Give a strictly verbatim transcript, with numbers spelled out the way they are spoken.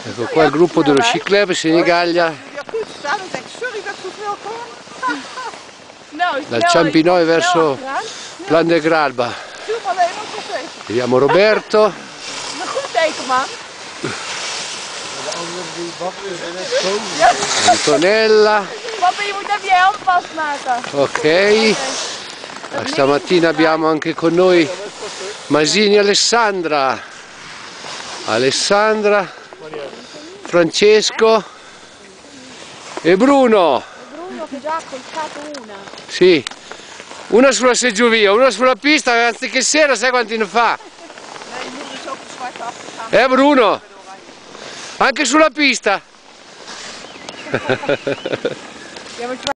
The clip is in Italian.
Ecco qua il gruppo dello Sci Club Senigallia, dal Ciampinois verso Plan de Gralba. Vediamo Roberto. Antonella. Ok. Stamattina abbiamo anche con noi Masini Alessandra. Alessandra, Francesco e Bruno. Bruno che già ha colcato una. Sì, una sulla seggiovia, una sulla pista, anziché sera, sai quanti ne fa? Eh Bruno? Anche sulla pista?